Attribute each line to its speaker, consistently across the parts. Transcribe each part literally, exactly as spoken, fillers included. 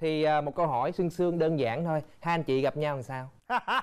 Speaker 1: Thì à, một câu hỏi xương xương đơn giản thôi. Hai anh chị gặp nhau làm sao?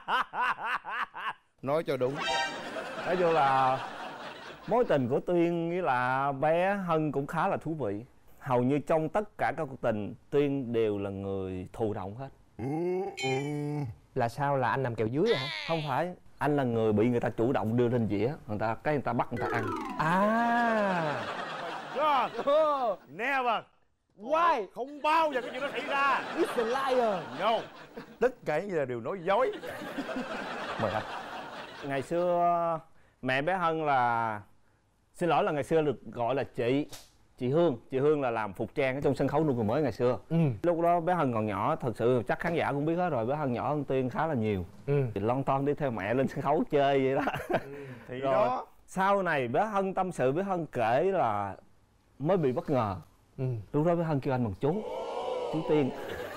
Speaker 2: Nói cho đúng.
Speaker 3: Nói chung là mối tình của Tuyên với là bé Hân cũng khá là thú vị. Hầu như trong tất cả các cuộc tình, Tuyên đều là người thụ động hết.
Speaker 1: Là sao, là anh làm kẹo dưới hả?
Speaker 3: Không phải, anh là người bị người ta chủ động đưa lên dĩa, người ta cái người ta bắt người ta ăn.
Speaker 1: À
Speaker 4: God, never.
Speaker 1: Why?
Speaker 4: Không bao giờ cái chuyện đó xảy ra.
Speaker 1: It's a liar.
Speaker 4: No. Tất cả những gì là đều nói dối.
Speaker 3: Mời anh. Ngày xưa mẹ bé Hân là, xin lỗi là ngày xưa được gọi là chị chị Hương. Chị Hương là làm phục trang ở trong sân khấu nụ cười mới ngày xưa. Ừ. Lúc đó bé Hân còn nhỏ, thật sự chắc khán giả cũng biết hết rồi, bé Hân nhỏ hơn Tuyên khá là nhiều. Ừ. Thì lon ton đi theo mẹ lên sân khấu chơi vậy đó. Ừ.
Speaker 4: Thì
Speaker 3: rồi
Speaker 4: đó.
Speaker 3: Sau này bé Hân tâm sự, bé Hân kể là mới bị bất ngờ. Ừ. Lúc đó bé Hân kêu anh bằng chú chú Tiên.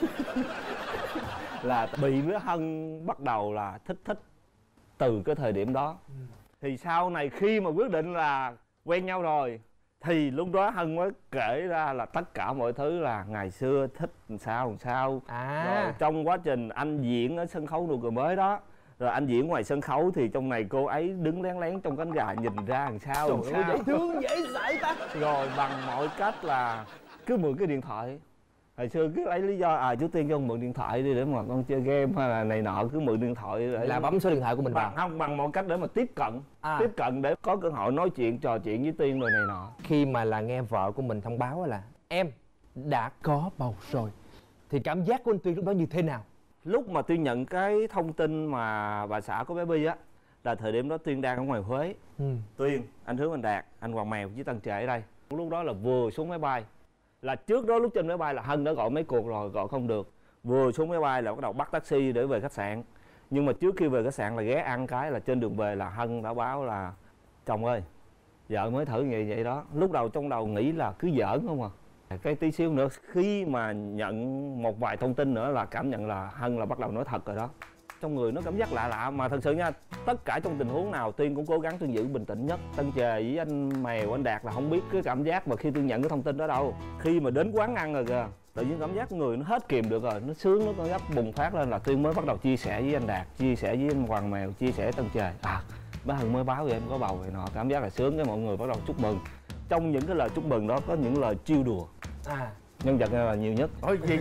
Speaker 3: Là bị bé Hân bắt đầu là thích thích từ cái thời điểm đó. Ừ. Thì sau này khi mà quyết định là quen nhau rồi thì lúc đó Hân mới kể ra là tất cả mọi thứ, là ngày xưa thích làm sao làm sao. À. Rồi trong quá trình anh diễn ở sân khấu nụ cười mới đó, rồi anh diễn ngoài sân khấu thì trong này cô ấy đứng lén lén trong cánh gà nhìn ra làm sao làm sao.
Speaker 1: Dễ thương dễ sợ ta.
Speaker 3: Rồi bằng mọi cách là cứ mượn cái điện thoại. Hồi xưa cứ lấy lý do à chú Tiên cho con mượn điện thoại đi để mà con chơi game hay là này nọ, cứ mượn điện thoại để
Speaker 1: là bấm số điện thoại của mình vào.
Speaker 3: Không, bằng mọi cách để mà tiếp cận. À. Tiếp cận để có cơ hội nói chuyện, trò chuyện với Tiên rồi này nọ.
Speaker 1: Khi mà là nghe vợ của mình thông báo là em đã có bầu rồi thì cảm giác của anh Tuyên lúc đó như thế nào?
Speaker 3: Lúc mà Tuyên nhận cái thông tin mà bà xã của bé Bi á, là thời điểm đó Tuyên đang ở ngoài Huế. Ừ. Tuyên, anh Hướng, anh Đạt, anh Hoàng Mèo với Tân Trệ ở đây. Lúc đó là vừa xuống máy bay. Là trước đó lúc trên máy bay là Hân đã gọi mấy cuộc rồi, gọi không được. Vừa xuống máy bay là bắt đầu bắt taxi để về khách sạn. Nhưng mà trước khi về khách sạn là ghé ăn cái là trên đường về là Hân đã báo là chồng ơi, vợ mới thử vậy vậy đó. Lúc đầu trong đầu nghĩ là cứ giỡn không à. Cái tí xíu nữa khi mà nhận một vài thông tin nữa là cảm nhận là Hân là bắt đầu nói thật rồi đó. Trong người nó cảm giác lạ lạ mà thật sự nha, tất cả trong tình huống nào Tuyên cũng cố gắng Tuyên giữ bình tĩnh nhất. Tân Trề với anh Mèo, anh Đạt là không biết cái cảm giác mà khi Tuyên nhận cái thông tin đó đâu. Khi mà đến quán ăn rồi kìa, tự nhiên cảm giác người nó hết kìm được rồi, nó sướng, nó có gấp bùng phát lên là Tuyên mới bắt đầu chia sẻ với anh Đạt, chia sẻ với anh Hoàng Mèo, chia sẻ Tân Trề. À, bé Hân mới báo vậy em có bầu vậy nọ, cảm giác là sướng, cái mọi người bắt đầu chúc mừng. Trong những cái lời chúc mừng đó có những lời trêu đùa. À, nhân vật là nhiều nhất.
Speaker 4: Ôi gì?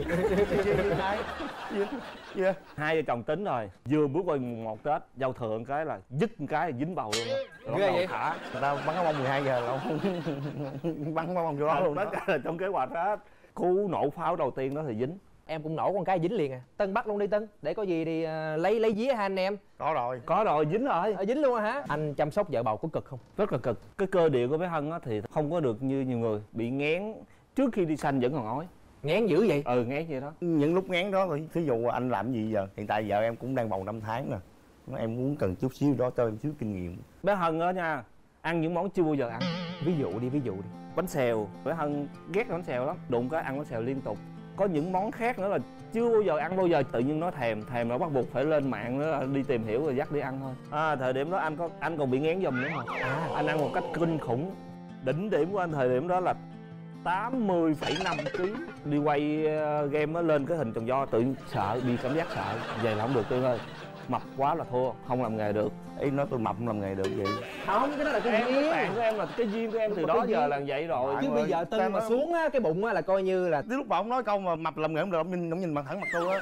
Speaker 4: Gì? Gì?
Speaker 3: Hai vợ chồng tính rồi, vừa bước qua mùng một Tết, giao thừa một cái là dứt một cái là dính bầu luôn á.
Speaker 1: Ghê vậy?
Speaker 3: Thả.
Speaker 4: Người ta bắn cái bông mười hai giờ là bắn cái bông chỗ đó luôn.
Speaker 3: Tất cả là trong kế hoạch hết. Cú nổ pháo đầu tiên đó thì dính.
Speaker 1: Em cũng nổ con cái dính liền à. Tân bắt luôn đi Tân, để có gì thì uh, lấy lấy vía hai anh em.
Speaker 4: Có rồi.
Speaker 3: Có rồi, dính rồi.
Speaker 1: À, dính luôn hả? Anh chăm sóc vợ bầu có cực không?
Speaker 3: Rất là cực. Cái cơ địa của bé Hân á thì không có được như nhiều người, bị ngén trước khi đi sanh vẫn còn ói.
Speaker 1: Ngán dữ vậy?
Speaker 3: Ừ, ngán vậy đó.
Speaker 4: Những lúc ngán đó thì thí dụ anh làm gì giờ? Hiện tại vợ em cũng đang bầu năm tháng nè, em muốn cần chút xíu đó cho em xíu kinh nghiệm.
Speaker 3: Bé Hân đó nha, ăn những món chưa bao giờ ăn.
Speaker 1: Ví dụ đi, ví dụ đi.
Speaker 3: Bánh xèo, bé Hân ghét bánh xèo lắm, đụng cái ăn bánh xèo liên tục. Có những món khác nữa là chưa bao giờ ăn bao giờ, tự nhiên nó thèm, thèm nó bắt buộc phải lên mạng nữa đi tìm hiểu rồi dắt đi ăn thôi. À, thời điểm đó anh có anh còn bị ngán giùm nữa mà. À, anh ăn một cách kinh khủng. Đỉnh điểm của anh thời điểm đó là tám mươi phẩy năm ký. Đi quay game á, lên cái hình tròn do tự nhiên sợ, bị cảm giác sợ. Vậy là không được Tuyên ơi, mập quá là thua, không làm nghề được.
Speaker 4: Ý nói tôi mập không làm nghề được vậy.
Speaker 1: Không, cái đó là cái
Speaker 3: em,
Speaker 1: duyên.
Speaker 3: cái bạn của em là cái duyên của em từ đó giờ là vậy rồi.
Speaker 1: Chứ bây giờ Tân mà xuống á, cái bụng á là coi như là...
Speaker 4: Tới lúc mà ông nói câu mà mập làm nghề không được, ông nhìn, ông nhìn mặt thẳng mặt tôi á.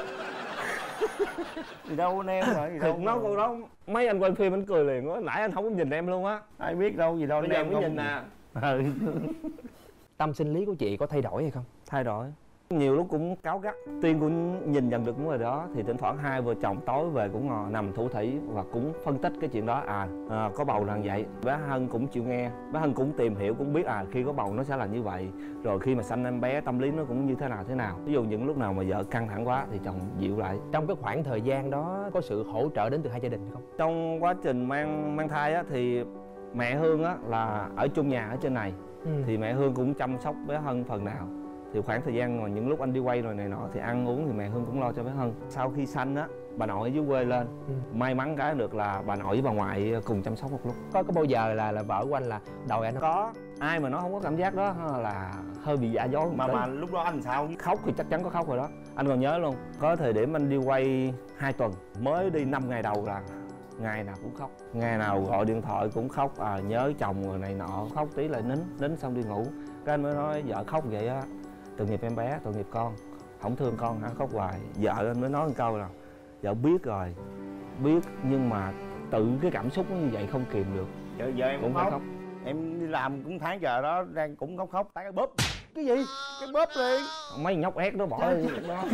Speaker 4: Gì đâu anh em rồi, gì đâu.
Speaker 3: Nó câu đó mấy anh quay phim anh cười liền á, nãy anh không có nhìn em luôn á.
Speaker 4: Ai biết đâu, gì đâu.
Speaker 3: Bây giờ em mới nhìn nè.
Speaker 4: Ừ.
Speaker 1: Tâm sinh lý của chị có thay đổi hay không?
Speaker 3: Thay đổi. Nhiều lúc cũng cáu gắt. Tuyên cũng nhìn nhận được những người đó thì thỉnh thoảng hai vợ chồng tối về cũng ngồi nằm thủ thỉ và cũng phân tích cái chuyện đó. À, à có bầu là vậy. Bé Hân cũng chịu nghe, bé Hân cũng tìm hiểu, cũng biết à khi có bầu nó sẽ là như vậy, rồi khi mà sanh em bé tâm lý nó cũng như thế nào thế nào. Ví dụ những lúc nào mà vợ căng thẳng quá thì chồng dịu lại.
Speaker 1: Trong cái khoảng thời gian đó có sự hỗ trợ đến từ hai gia đình không?
Speaker 3: Trong quá trình mang mang thai á thì mẹ Hương á là ở chung nhà ở trên này. Ừ. Thì mẹ Hương cũng chăm sóc bé Hân phần nào. Thì khoảng thời gian mà những lúc anh đi quay rồi này nọ thì ăn uống thì mẹ Hưng cũng lo cho bé Hân. Sau khi sanh á, bà nội ở dưới quê lên, ừ. may mắn cái được là bà nội với bà ngoại cùng chăm sóc một lúc.
Speaker 1: Có có bao giờ là là vợ của anh là đòi anh?
Speaker 3: Có. Ai mà nó không có cảm giác đó là hơi bị dạ dối.
Speaker 4: Mà mà lúc đó anh sao?
Speaker 3: Khóc thì chắc chắn có khóc rồi đó. Anh còn nhớ luôn, có thời điểm anh đi quay hai tuần, mới đi năm ngày đầu là ngày nào cũng khóc, ngày nào gọi điện thoại cũng khóc, à nhớ chồng rồi này nọ, khóc tí lại nín, nín xong đi ngủ. Cái anh mới nói vợ khóc vậy á, tội nghiệp em bé, tội nghiệp con, không thương con hả, khóc hoài. Vợ anh mới nói một câu là vợ biết rồi, biết nhưng mà tự cái cảm xúc như vậy không kìm được.
Speaker 4: Vợ, vợ em cũng khóc. khóc Em đi làm cũng tháng giờ đó, đang cũng khóc khóc, tay cái bóp.
Speaker 1: Cái gì?
Speaker 4: Cái bóp liền.
Speaker 3: Mấy nhóc ép nó bỏ đi đó.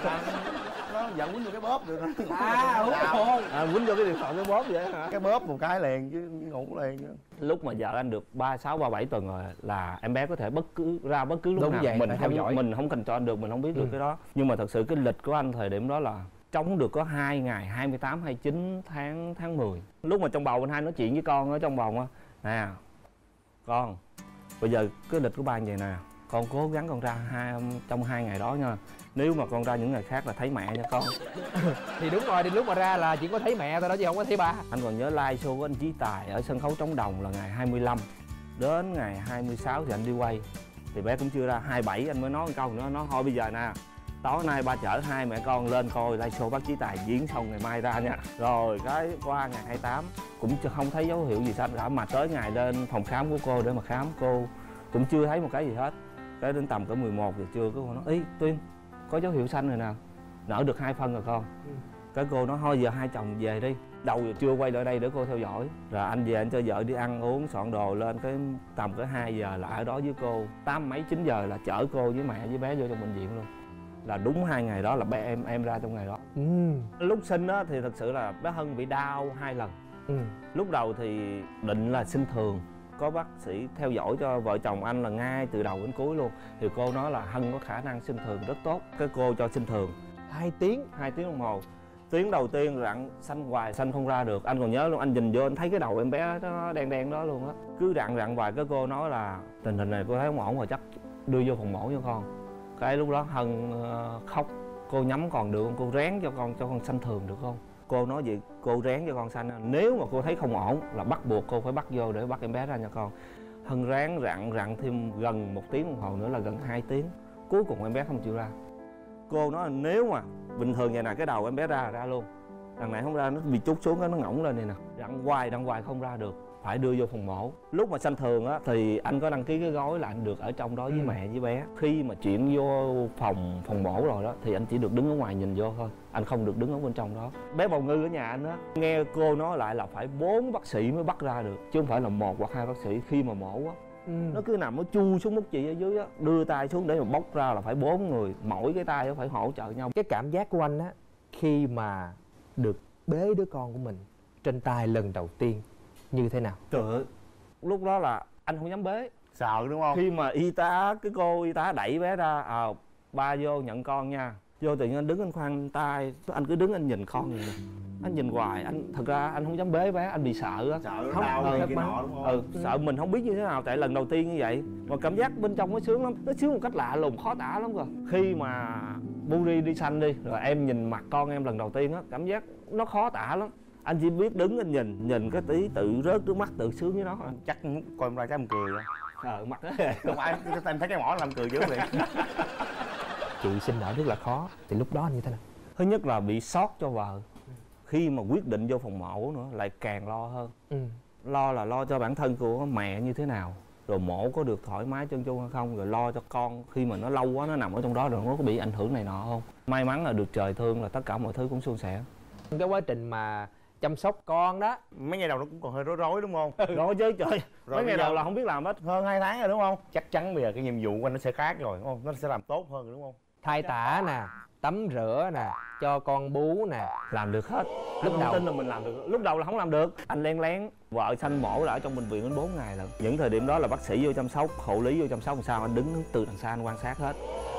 Speaker 4: Nó giận quýnh vô cái bóp được.
Speaker 1: À, ủa.
Speaker 3: À, quýnh vô cái điện thoại cái bóp vậy hả?
Speaker 4: Cái bóp một cái liền chứ ngủ liền chứ.
Speaker 3: Lúc mà vợ anh được ba sáu ba bảy tuần rồi là em bé có thể bất cứ ra bất cứ lúc
Speaker 1: đúng
Speaker 3: nào.
Speaker 1: Vậy,
Speaker 3: mình
Speaker 1: theo
Speaker 3: không
Speaker 1: dõi.
Speaker 3: Mình không control được, mình không biết
Speaker 1: ừ.
Speaker 3: được cái đó. Nhưng mà thật sự cái lịch của anh thời điểm đó là trống được có hai ngày hai mươi tám, hai mươi chín tháng tháng mười. Lúc mà trong bầu anh hai nói chuyện với con ở trong bầu á, nè con, bây giờ cái lịch của ba vậy nè, con cố gắng con ra hai trong hai ngày đó nha. Nếu mà con ra những ngày khác là thấy mẹ nha con.
Speaker 1: Thì đúng rồi, đến lúc mà ra là chỉ có thấy mẹ thôi đó chứ không có thấy ba.
Speaker 3: Anh còn nhớ live show của anh Chí Tài ở sân khấu Trống Đồng là ngày hai mươi lăm. Đến ngày hai mươi sáu thì anh đi quay. Thì bé cũng chưa ra, hai mươi bảy anh mới nói một câu nữa, nói thôi bây giờ nè, tối nay ba chở hai mẹ con lên coi live show bác Chí Tài diễn xong ngày mai ra nha. Rồi cái qua ngày hai mươi tám cũng không thấy dấu hiệu gì xanh cả, mà tới ngày lên phòng khám của cô để mà khám, cô cũng chưa thấy một cái gì hết. Cái đến tầm cỡ mười một giờ trưa cô nói ý Tuyên có dấu hiệu xanh rồi nè, nở được hai phân rồi con. ừ. Cái cô nói thôi giờ hai chồng về đi, đầu giờ trưa quay lại đây để cô theo dõi. Rồi anh về anh cho vợ đi ăn uống soạn đồ lên, cái tầm cỡ hai giờ là ở đó với cô, tám mấy chín giờ là chở cô với mẹ với bé vô trong bệnh viện luôn. Là đúng hai ngày đó là bé em em ra trong ngày đó. ừ. Lúc sinh á thì thật sự là bé Hân bị đau hai lần. ừ. Lúc đầu thì định là sinh thường, có bác sĩ theo dõi cho vợ chồng anh là ngay từ đầu đến cuối luôn. Thì cô nói là Hân có khả năng sinh thường rất tốt, cái cô cho sinh thường
Speaker 1: hai tiếng
Speaker 3: hai tiếng đồng hồ. Tiếng đầu tiên rặn xanh hoài, xanh không ra được. Anh còn nhớ luôn, anh nhìn vô anh thấy cái đầu em bé nó đen đen đó luôn á. Cứ rặn rặn hoài, cái cô nói là tình hình này cô thấy không ổn rồi, chắc đưa vô phòng mổ cho con. Cái lúc đó Hân khóc, cô nhắm còn được không, cô rén cho con cho con sanh thường được không. Cô nói vậy, cô rén cho con sanh, nếu mà cô thấy không ổn là bắt buộc cô phải bắt vô để bắt em bé ra nha con. Hân ráng rặn rặn thêm gần một tiếng đồng hồ nữa là gần hai tiếng. Cuối cùng em bé không chịu ra. Cô nói là nếu mà bình thường vậy nè, cái đầu em bé ra là ra luôn, đằng này không ra, nó bị trút xuống cái nó ngỗng lên này nè, rặn hoài rặn hoài không ra được, phải đưa vô phòng mổ. Lúc mà sanh thường á thì anh có đăng ký cái gói là anh được ở trong đó với ừ. mẹ với bé. Khi mà chuyển vô phòng phòng mổ rồi đó thì anh chỉ được đứng ở ngoài nhìn vô thôi, anh không được đứng ở bên trong đó. Bé bầu ngư ở nhà anh á, nghe cô nói lại là phải bốn bác sĩ mới bắt ra được, chứ không phải là một hoặc hai bác sĩ. Khi mà mổ á, ừ. nó cứ nằm nó chui xuống mút chì ở dưới á, đưa tay xuống để mà bóc ra là phải bốn người, mỗi cái tay nó phải hỗ trợ nhau.
Speaker 1: Cái cảm giác của anh á khi mà được bế đứa con của mình trên tay lần đầu tiên như thế nào?
Speaker 3: Trời ơi, lúc đó là anh không dám bế,
Speaker 4: sợ đúng không?
Speaker 3: Khi mà y tá, cái cô y tá đẩy bé ra, à, ba vô nhận con nha. Vô tự nhiên anh đứng anh khoanh tay, anh cứ đứng anh nhìn con vậy nè. Anh nhìn hoài, anh thật ra anh không dám bế bé, anh bị sợ á.
Speaker 4: Sợ không, đau
Speaker 3: ừ,
Speaker 4: kia nọ đúng không?
Speaker 3: Ừ, sợ mình không biết như thế nào, tại lần đầu tiên như vậy. Mà cảm giác bên trong nó sướng lắm, nó sướng một cách lạ lùng, khó tả lắm rồi. Khi mà Buri đi sanh đi, rồi em nhìn mặt con em lần đầu tiên á, cảm giác nó khó tả lắm. Anh chỉ biết đứng anh nhìn, nhìn cái tí tự rớt nước mắt, tự sướng với nó.
Speaker 4: Chắc coi ra cái em cười rồi.
Speaker 3: Ờ, mặt đó.
Speaker 4: Không ai, em thấy cái mỏ làm cười dữ vậy.
Speaker 1: Chị sinh nở rất là khó, thì lúc đó như thế nào?
Speaker 3: Thứ nhất là bị sót cho vợ. Khi mà quyết định vô phòng mổ nữa lại càng lo hơn. ừ. Lo là lo cho bản thân của mẹ như thế nào, rồi mổ có được thoải mái chân chu hay không, rồi lo cho con khi mà nó lâu quá nó nằm ở trong đó rồi nó có bị ảnh hưởng này nọ không. May mắn là được trời thương là tất cả mọi thứ cũng suôn sẻ.
Speaker 1: Cái quá trình mà chăm sóc con đó,
Speaker 4: mấy ngày đầu nó cũng còn hơi rối rối đúng không?
Speaker 3: Rối chứ trời. Rồi mấy ngày
Speaker 4: giờ
Speaker 3: đầu là không biết làm hết.
Speaker 4: Hơn hai tháng rồi đúng không? Chắc chắn bây giờ cái nhiệm vụ của anh nó sẽ khác rồi đúng không? Nó sẽ làm tốt hơn rồi đúng không?
Speaker 1: Thay tã nè, tắm rửa nè, cho con bú nè,
Speaker 3: làm được hết.
Speaker 1: Lúc
Speaker 3: anh
Speaker 1: đầu
Speaker 3: không tin là mình làm được. Lúc đầu là không làm được. Anh lén lén, vợ sanh mổ là ở trong bệnh viện đến bốn ngày lận. Những thời điểm đó là bác sĩ vô chăm sóc, hộ lý vô chăm sóc làm sao anh đứng từ đằng xa anh quan sát hết.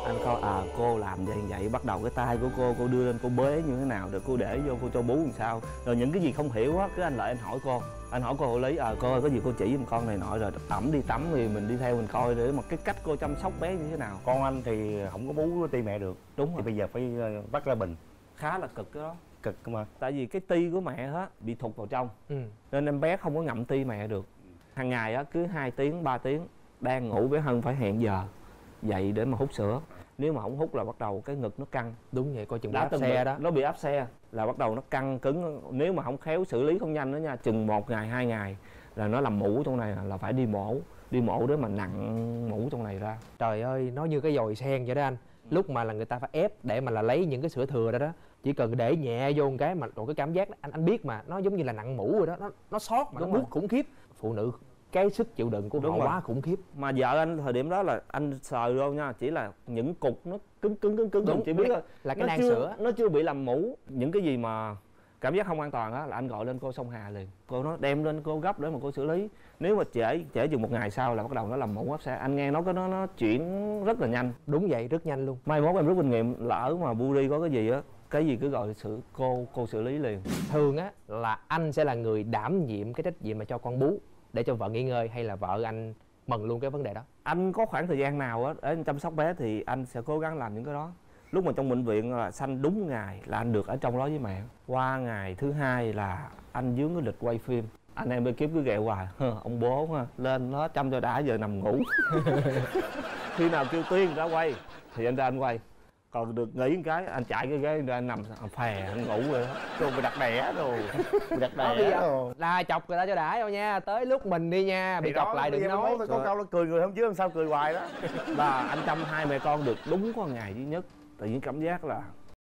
Speaker 3: anh coi à cô làm vậy vậy, bắt đầu cái tay của cô cô đưa lên cô bế như thế nào, rồi cô để vô cô cho bú làm sao, rồi những cái gì không hiểu á cứ anh lại anh hỏi cô, anh hỏi cô hộ lý à cô ơi có gì cô chỉ giùm con này nọ, rồi tắm đi tắm thì mình đi theo mình coi để mà cái cách cô chăm sóc bé như thế nào.
Speaker 4: Con anh thì không có bú ti mẹ được.
Speaker 3: Đúng rồi.
Speaker 4: Thì bây giờ phải bắt ra bình.
Speaker 3: Khá là cực cái đó.
Speaker 4: Cực mà.
Speaker 3: Tại vì cái ti của mẹ á bị thụt vào trong, ừ. nên em bé không có ngậm ti mẹ được. Hàng ngày á cứ hai tiếng ba tiếng đang ngủ bé Hân phải hẹn giờ dậy để mà hút sữa. Nếu mà không hút là bắt đầu cái ngực nó căng.
Speaker 1: Đúng vậy, coi chừng áp xe đó.
Speaker 3: Nó bị áp xe là bắt đầu nó căng cứng. Nếu mà không khéo xử lý không nhanh đó nha, chừng một ngày hai ngày là nó làm mũ trong này, là phải đi mổ. Đi mổ để mà nặng mũ trong này ra.
Speaker 1: Trời ơi, nó như cái dồi sen vậy đó anh. Lúc mà là người ta phải ép để mà là lấy những cái sữa thừa đó đó, chỉ cần để nhẹ vô một cái mà rồi cái cảm giác đó, anh anh biết mà, nó giống như là nặng mũ rồi đó, nó nó xót mà. Đúng, nó buốt khủng khiếp. Phụ nữ cái sức chịu đựng của họ quá khủng khiếp.
Speaker 3: Mà vợ anh thời điểm đó là anh sờ vô nha, chỉ là những cục nó cứng cứng cứng cứng. Đúng, chỉ biết là,
Speaker 1: là cái nang sữa,
Speaker 3: nó chưa bị làm mũ. Những cái gì mà cảm giác không an toàn á là anh gọi lên cô Sông Hà liền. Cô nó đem lên cô gấp để mà cô xử lý. Nếu mà trễ trễ chừng một ngày sau là bắt đầu nó làm mũ áp xe. Anh nghe nói cái nó nó chuyển rất là nhanh.
Speaker 1: Đúng vậy, rất nhanh luôn.
Speaker 3: Mai mốt em rút kinh nghiệm, lỡ mà Buri có cái gì á, cái gì cứ gọi xử cô cô xử lý liền.
Speaker 1: Thường á là anh sẽ là người đảm nhiệm cái trách nhiệm mà cho con bú để cho vợ nghỉ ngơi, hay là vợ anh mần luôn cái vấn đề đó?
Speaker 3: Anh có khoảng thời gian nào á để chăm sóc bé thì anh sẽ cố gắng làm những cái đó. Lúc mà trong bệnh viện là sanh đúng ngày là anh được ở trong đó với mẹ. Qua ngày thứ hai là anh dướng cái lịch quay phim. Anh em ekip cứ ghẹo hoài, ông bố ha, lên nó chăm cho đã giờ nằm ngủ. Khi nào kêu Tuyên ra quay thì anh ra anh quay. Còn được nghỉ một cái anh chạy cái ghế ra anh nằm phè anh ngủ rồi đó.
Speaker 4: Rồi bị đặt đẻ rồi. Bị đặt đẻ rồi.
Speaker 1: Là chọc người ta cho đã đâu nha, tới lúc mình đi nha, bị chọc lại đừng nói.
Speaker 4: Có câu nó cười người không chứ làm sao cười hoài đó.
Speaker 3: Là anh chăm hai mẹ con được đúng có ngày duy nhất. Tự nhiên cảm giác là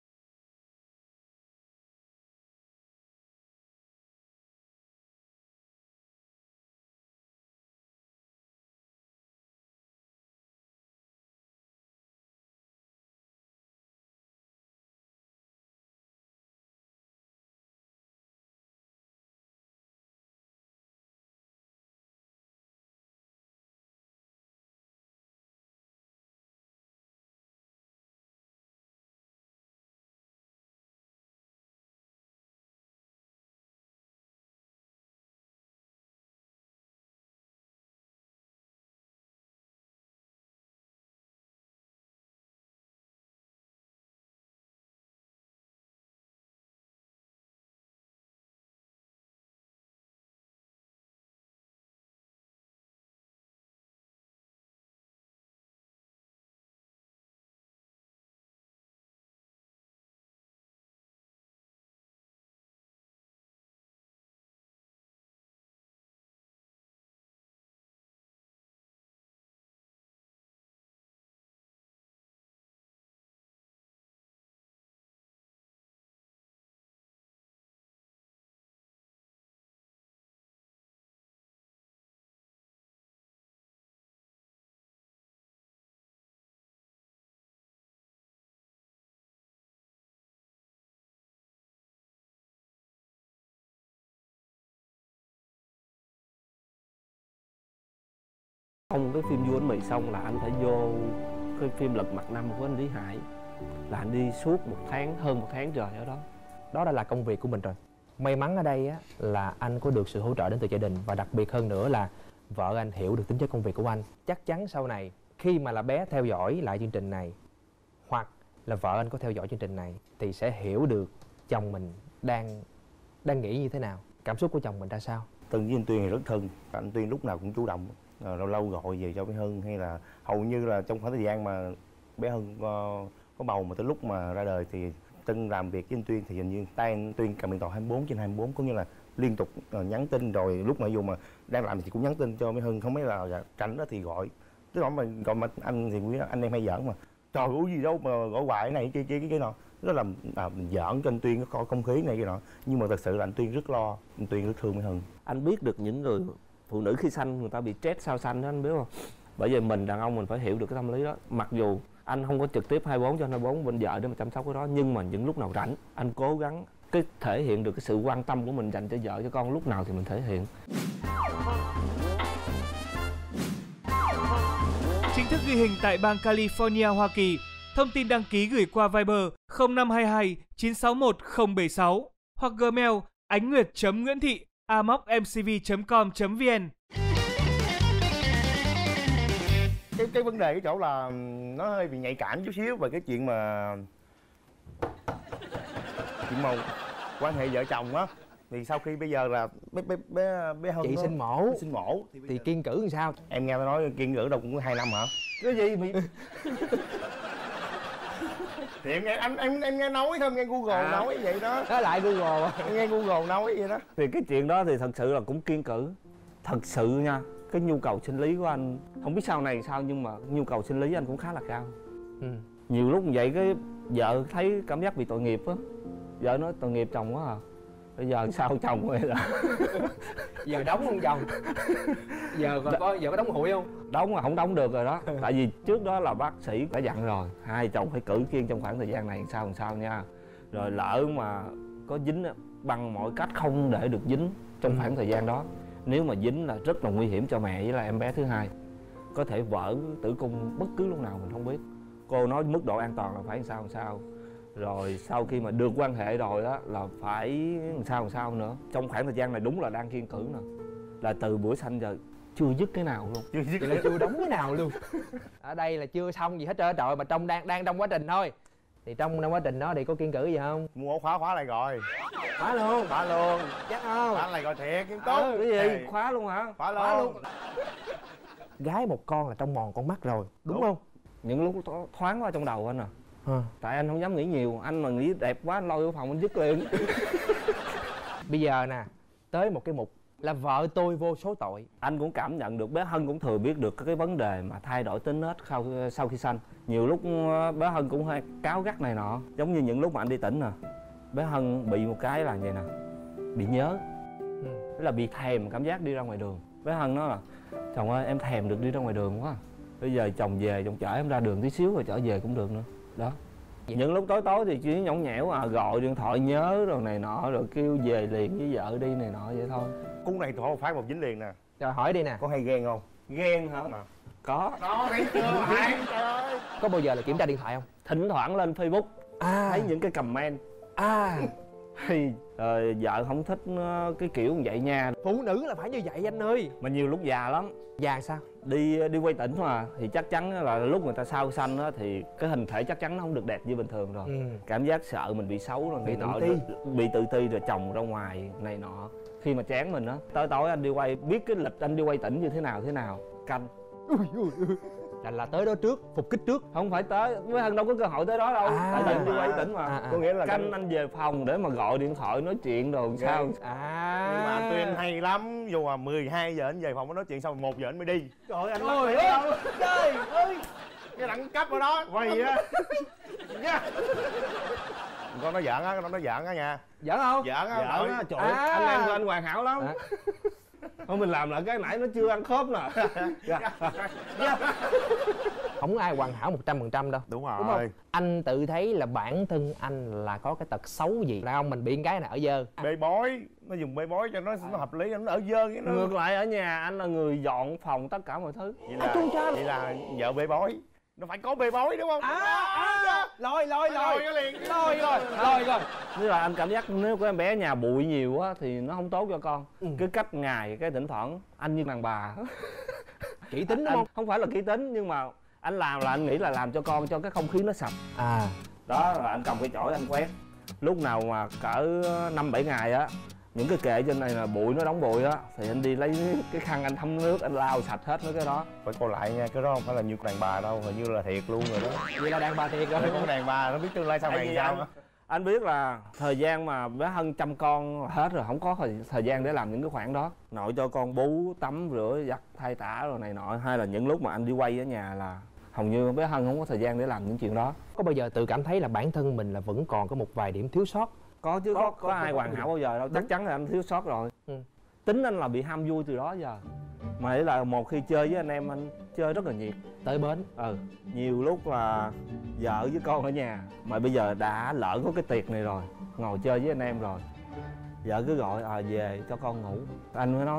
Speaker 3: xong cái phim Vua Bánh Mì xong là anh phải vô cái phim Lật Mặt Năm của anh Lý Hải. Là anh đi suốt một tháng, hơn một tháng trời ở đó.
Speaker 1: Đó đã là công việc của mình rồi. May mắn ở đây á là anh có được sự hỗ trợ đến từ gia đình, và đặc biệt hơn nữa là vợ anh hiểu được tính chất công việc của anh. Chắc chắn sau này khi mà là bé theo dõi lại chương trình này, hoặc là vợ anh có theo dõi chương trình này, thì sẽ hiểu được chồng mình đang đang nghĩ như thế nào, cảm xúc của chồng mình ra sao.
Speaker 4: Từng với anh Tuyên thì rất thân, anh Tuyên lúc nào cũng chủ động, lâu lâu gọi về cho bé Hân, hay là hầu như là trong khoảng thời gian mà bé Hân có, có bầu mà tới lúc mà ra đời thì Tân làm việc với anh Tuyên thì hình như tay anh Tuyên cầm điện thoại hai mươi bốn trên hai mươi bốn, cũng như là liên tục nhắn tin, rồi lúc mà dù mà đang làm thì cũng nhắn tin cho bé Hân, không mấy là rảnh đó thì gọi. Tức là mà gọi mà anh thì quý anh em hay giỡn mà, trời ơi gì đâu mà gọi hoài cái này kia kia cái cái nọ, đó là à, mình giỡn cho anh Tuyên có coi không khí này kia nọ, nhưng mà thật sự là anh Tuyên rất lo, anh Tuyên rất thương bé Hân.
Speaker 3: Anh biết được những người phụ nữ khi sanh người ta bị stress sau sanh đó, anh biết không? Bởi vì mình đàn ông mình phải hiểu được cái tâm lý đó. Mặc dù anh không có trực tiếp hai mươi bốn trên hai mươi bốn bên vợ để mà chăm sóc cái đó, nhưng mà những lúc nào rảnh anh cố gắng cái thể hiện được cái sự quan tâm của mình dành cho vợ cho con, lúc nào thì mình thể hiện.
Speaker 2: Chính thức ghi hình tại bang California, Hoa Kỳ, Thông tin đăng ký gửi qua Viber không năm hai hai chín sáu một không bảy sáu hoặc Gmail ánh nguyệt chấm nguyễn thị a m o c m c v chấm com chấm v n.
Speaker 4: Cái cái vấn đề cái chỗ là nó hơi bị nhạy cảm chút xíu về cái chuyện mà chuyện mà quan hệ vợ chồng á. Thì sau khi bây giờ là bé bé bé bé Hân
Speaker 1: chị
Speaker 4: đó,
Speaker 1: sinh mổ
Speaker 4: sinh mổ
Speaker 1: thì, thì kiêng cữ làm sao?
Speaker 4: Em nghe tôi nói kiêng cữ đâu cũng có hai năm hả?
Speaker 3: Cái gì mày?
Speaker 4: Thì em nghe anh em em nghe nói thôi, nghe Google à. nói vậy đó.
Speaker 1: Đó lại Google
Speaker 4: em nghe Google nói vậy đó.
Speaker 3: Thì cái chuyện đó thì thật sự là cũng kiêng cữ. Thật sự nha, cái nhu cầu sinh lý của anh không biết sau này sao nhưng mà nhu cầu sinh lý anh cũng khá là cao. Ừ. Nhiều lúc như vậy cái vợ thấy cảm giác bị tội nghiệp á. Vợ nói tội nghiệp chồng quá à. Bây giờ sao chồng vậy là
Speaker 1: giờ đóng không chồng? Giờ còn có giờ có đóng hụi không?
Speaker 3: Đóng mà không đóng được rồi đó. Tại vì trước đó là bác sĩ đã dặn rồi, hai chồng phải cử kiêng trong khoảng thời gian này sao làm sao nha. Rồi lỡ mà có dính bằng mọi cách không để được dính trong ừ. khoảng thời gian đó. Nếu mà dính là rất là nguy hiểm cho mẹ với là em bé thứ hai. Có thể vỡ tử cung bất cứ lúc nào mình không biết. Cô nói mức độ an toàn là phải làm sao làm sao. Rồi sau khi mà được quan hệ rồi đó là phải làm sao làm sao nữa. Trong khoảng thời gian này đúng là đang kiêng cữ nè. Là từ bữa sanh giờ chưa dứt cái nào luôn.
Speaker 1: Chưa dứt là chưa đóng cái nào luôn. Ở đây là chưa xong gì hết trơn trời, mà trong đang đang trong quá trình thôi. Thì trong trong quá trình đó thì có kiêng cữ gì không?
Speaker 4: Mua khóa khóa lại rồi.
Speaker 1: Khóa luôn.
Speaker 4: Khóa luôn.
Speaker 1: Chắc không?
Speaker 4: Khóa lại rồi thiệt nghiêm túc.
Speaker 3: Cái gì? Ê. Khóa luôn hả?
Speaker 4: Khóa luôn. Khóa luôn.
Speaker 1: Gái một con là trong mòn con mắt rồi, đúng, đúng không?
Speaker 3: Những lúc thoáng qua trong đầu anh à. À. Tại anh không dám nghĩ nhiều, anh mà nghĩ đẹp quá anh lôi vô phòng anh dứt liền.
Speaker 1: Bây giờ nè, tới một cái mục là vợ tôi vô số tội.
Speaker 3: Anh cũng cảm nhận được bé Hân cũng thừa biết được cái vấn đề mà thay đổi tính nết sau, sau khi sanh. Nhiều lúc bé Hân cũng hơi cáu gắt này nọ. Giống như những lúc mà anh đi tỉnh nè, bé Hân bị một cái là vậy nè, bị nhớ. Ừ. Tức là bị thèm cảm giác đi ra ngoài đường. Bé Hân nói là chồng ơi em thèm được đi ra ngoài đường quá. Bây giờ chồng về, chồng chở em ra đường tí xíu rồi trở về cũng được nữa. Đó. Vậy? Những lúc tối tối thì chỉ nhõng nhẽo à, gọi điện thoại nhớ rồi này nọ rồi kêu về liền với vợ đi này nọ vậy thôi.
Speaker 4: Cú này thôi một phát một dính liền nè.
Speaker 1: Rồi hỏi đi nè.
Speaker 4: Có hay ghen không?
Speaker 3: Ghen hả? À. Có.
Speaker 4: Đó thấy chưa bạn? Trời ơi.
Speaker 1: Có bao giờ là kiểm tra điện thoại không?
Speaker 3: Thỉnh thoảng lên Facebook à. Thấy những cái comment à thì uh, vợ không thích uh, cái kiểu như vậy nha.
Speaker 1: Phụ nữ là phải như vậy anh ơi.
Speaker 3: Mà nhiều lúc già lắm.
Speaker 1: Già sao?
Speaker 3: Đi đi quay tỉnh mà thì chắc chắn là lúc người ta sau sanh á thì cái hình thể chắc chắn nó không được đẹp như bình thường rồi. Ừ. Cảm giác sợ mình bị xấu rồi,
Speaker 1: bị tự ti,
Speaker 3: bị tự ti rồi chồng ra ngoài này nọ. Khi mà chán mình á, tối tối anh đi quay, biết cái lịch anh đi quay tỉnh như thế nào thế nào, canh.
Speaker 1: Ui, ui, ui. Là là tới đó trước, phục kích trước.
Speaker 3: Không phải tới, với Hân đâu có cơ hội tới đó đâu. À, tại vì anh đi quay tỉnh mà.
Speaker 1: À, à.
Speaker 3: Có nghĩa là canh anh về phòng để mà gọi điện thoại nói chuyện rồi sao.
Speaker 1: À.
Speaker 4: Nhưng mà anh Tuyên hay lắm, dù mà mười hai giờ anh về phòng nó nói chuyện xong một giờ anh mới đi.
Speaker 3: Trời ơi anh
Speaker 1: Trời ơi, trời ơi.
Speaker 4: Cái đẳng cấp ở đó, quay á. Con nói giỡn á, con nói giỡn á nha.
Speaker 1: Giỡn không?
Speaker 4: Giỡn á.
Speaker 3: Giỡn á, trời ơi, à. Anh em của anh hoàn hảo lắm. À. Thôi mình làm lại cái nãy nó chưa ăn khớp nè.
Speaker 1: Không ai hoàn hảo một trăm phần trăm đâu.
Speaker 4: Đúng rồi.
Speaker 1: Đúng không? Anh tự thấy là bản thân anh là có cái tật xấu gì? Là không mình bị cái này ở dơ.
Speaker 4: Bê bối, nó dùng bê bối cho nó nó hợp lý, nó ở dơ cái nó.
Speaker 3: Ngược lại ở nhà anh là người dọn phòng tất cả mọi thứ.
Speaker 4: Vậy là, à, vậy là vợ bê bối. Nó phải có bê bối đúng không?
Speaker 1: À, à, lôi lôi lôi lôi rồi lôi rồi.
Speaker 3: Tức là anh cảm giác nếu có em bé nhà bụi nhiều á thì nó không tốt cho con. Ừ. Cứ cách ngày cái thỉnh thoảng anh như đàn bà.
Speaker 1: Kỹ tính đúng
Speaker 3: anh,
Speaker 1: không?
Speaker 3: Không phải là kỹ tính nhưng mà anh làm là anh nghĩ là làm cho con cho cái không khí nó sạch.
Speaker 1: À.
Speaker 3: Đó là anh cầm cái chổi anh quét. Lúc nào mà cỡ năm bảy ngày á, những cái kệ trên này là bụi nó đóng bụi á thì anh đi lấy cái khăn anh thấm nước anh lau sạch hết mấy cái đó.
Speaker 4: Phải coi lại nha, cái đó không phải là như đàn bà đâu, hình như là thiệt luôn rồi đó.
Speaker 1: Vậy là đàn bà thiệt rồi.
Speaker 4: Con đàn bà nó biết tương lai sau này sao
Speaker 3: anh, anh biết là thời gian mà bé Hân chăm con hết rồi, không có thời, thời gian để làm những cái khoản đó. Nội cho con bú, tắm, rửa, giặt, thay tã rồi này nọ. Hay là những lúc mà anh đi quay ở nhà là hầu như bé Hân không có thời gian để làm những chuyện đó.
Speaker 1: Có bao giờ tự cảm thấy là bản thân mình là vẫn còn có một vài điểm thiếu sót?
Speaker 3: Có chứ, có, có, có, có ai có, hoàn hảo bao giờ đâu. Đúng. Chắc chắn là anh thiếu sót rồi. Ừ. Tính anh là bị ham vui từ đó giờ. Mà đấy là một khi chơi với anh em anh chơi rất là nhiệt.
Speaker 1: Tới bến.
Speaker 3: Ừ. Nhiều lúc là vợ với con ở nhà mà bây giờ đã lỡ có cái tiệc này rồi, ngồi chơi với anh em rồi, vợ cứ gọi à về cho con ngủ. Anh mới nói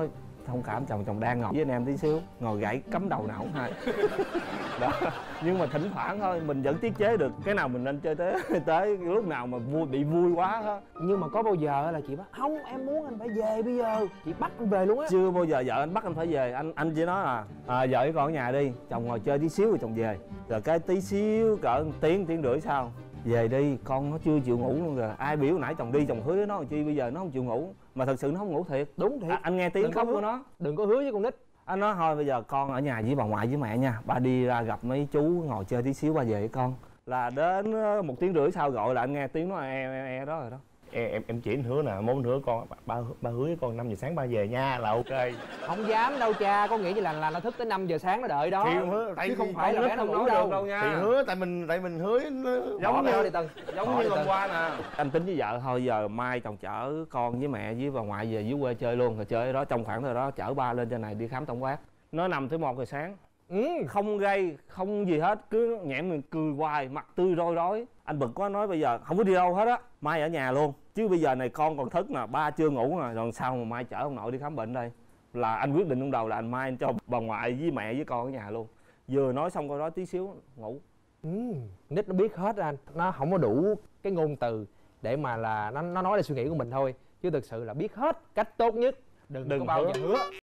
Speaker 3: thông cảm, chồng chồng đang ngồi với anh em tí xíu, ngồi gãy cắm đầu não hai đó. Nhưng mà thỉnh thoảng thôi mình vẫn tiết chế được, cái nào mình nên chơi tới tới lúc nào mà vui bị vui quá đó.
Speaker 1: Nhưng mà có bao giờ là chị bắt không em muốn anh phải về bây giờ, chị bắt anh về luôn á?
Speaker 3: Chưa bao giờ vợ anh bắt anh phải về, anh anh chỉ nói là à, vợ với con ở nhà đi, chồng ngồi chơi tí xíu rồi chồng về. Rồi cái tí xíu cỡ tiếng tiếng rưỡi sau về đi, con nó chưa chịu ngủ luôn rồi. Ai biểu nãy chồng đi chồng hứa với nó làm chi, bây giờ nó không chịu ngủ mà thật sự nó không ngủ thiệt.
Speaker 1: Đúng thiệt.
Speaker 3: À, anh nghe tiếng khóc của nó.
Speaker 1: Đừng có hứa với con nít.
Speaker 3: Anh nói thôi bây giờ con ở nhà với bà ngoại với mẹ nha, ba đi ra gặp mấy chú ngồi chơi tí xíu ba về với con. Là đến một tiếng rưỡi sau gọi là anh nghe tiếng nó e e, e đó rồi đó.
Speaker 4: em em em chỉ anh hứa nè, muốn hứa con ba ba hứa với con năm giờ sáng ba về nha là ok.
Speaker 1: Không dám đâu cha, có nghĩa là là nó thức tới năm giờ sáng nó đợi đó.
Speaker 4: Thì hứa tại
Speaker 1: chứ không phải là bé nó ngủ đâu.
Speaker 3: đâu nha.
Speaker 4: Thì hứa tại mình tại mình hứa
Speaker 3: giống như
Speaker 1: đi Tân,
Speaker 3: giống như hôm qua nè. Anh tính với vợ thôi giờ mai chồng chở con với mẹ với bà ngoại về dưới quê chơi luôn, rồi chơi ở đó trong khoảng thời đó chở ba lên trên này đi khám tổng quát. Nó nằm tới một giờ sáng. Ừ, không gây không gì hết, cứ nhẽm mình cười hoài, mặt tươi roi rói. Anh bực quá nói bây giờ không có đi đâu hết á, mai ở nhà luôn. Chứ bây giờ này con còn thức nè, ba chưa ngủ nè, rồi sao mà mai chở ông nội đi khám bệnh đây. Là anh quyết định trong đầu là anh mai anh cho bà ngoại với mẹ với con ở nhà luôn. Vừa nói xong câu đó tí xíu ngủ.
Speaker 1: Ừ, nít nó biết hết anh, nó không có đủ cái ngôn từ để mà là nó nó nói là suy nghĩ của mình thôi, chứ thực sự là biết hết cách tốt nhất. Đừng,
Speaker 3: Đừng
Speaker 1: có bao
Speaker 3: hứa.
Speaker 1: giờ hứa.